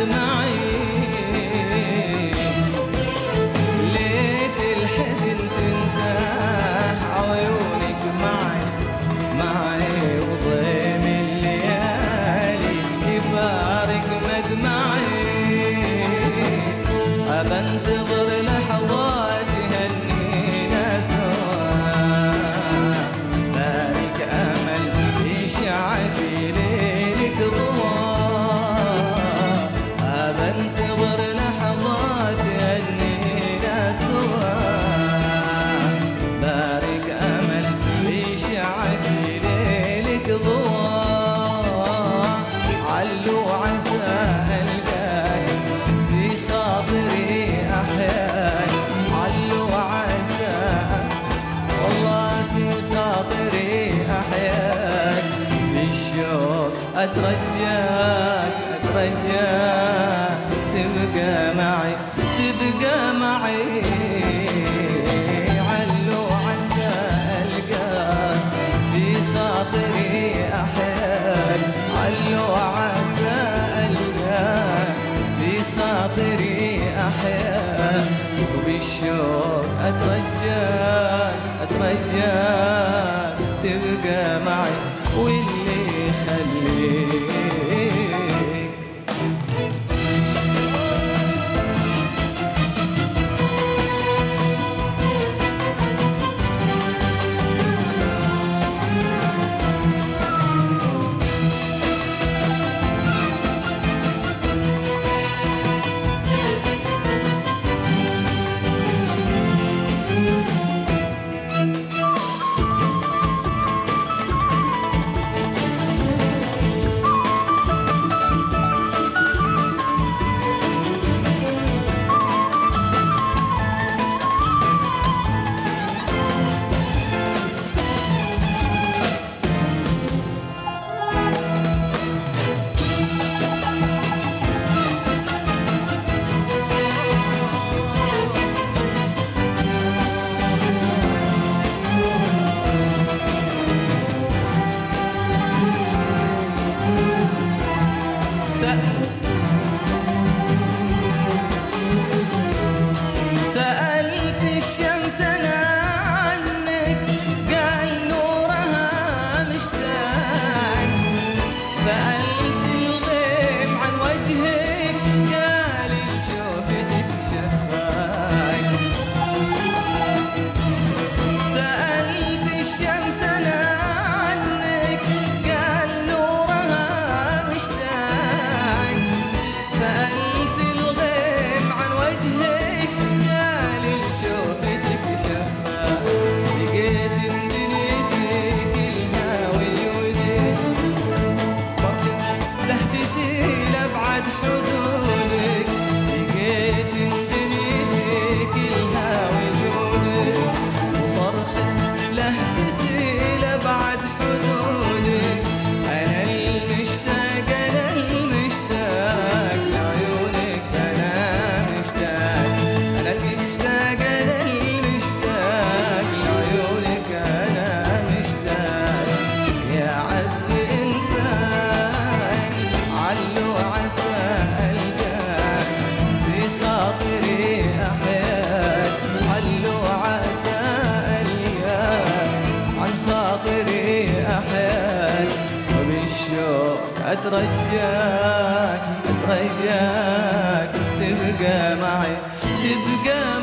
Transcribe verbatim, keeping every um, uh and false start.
مدمعي، ليت الحزن تنساه عيونك معي معي، وضيم الليالي يفارق مدمعي. أبى انتظر لحظات هنينا سوا، بارك أمل يشع في ليلك ضوء. أبى انتظر لحظات هنينا سوا، بارك أمل يشع في ليلك ضوء. علو عسى ألقاك في خاطري أحياك، علو عسى والله في خاطري أحياك. بالشوق أترجاك أترجاك تبقى معي تبقى معي. علو عسى ألقاك في خاطري أحياك، علو عسى ألقاك في خاطري أحياك. وبالشوق أترجاك أترجاك تبقى معي، واللي يخليك سألت الشمس أنا عنك، قال نورها مشتاق. سألت الغيم عن وجهك، قال شوفتك شفاك. سألت الشمس أنا عنك، قال نورها مشتاق. سألت الغيم عن وجهك، شوفتك شفاك. لقيت ان دنيتي كلها وجودك، صرخت لهفتي لأبعد حدودك. لقيت ان دنيتي كلها وجودك، وصرخت لهفتي لأبعد حدودك. أنا المشتاق أنا المشتاق لعيونك، أنا مشتاق أنا المشتاق أنا المشتاق لعيونك، أنا مشتاق يا عز إنسان. علو عسى ألقاك في خاطري أحياك، علو عسى ألقاك عن خاطري أحياك. وبالشوق أترجاك أترجاك تبقى معي تبقى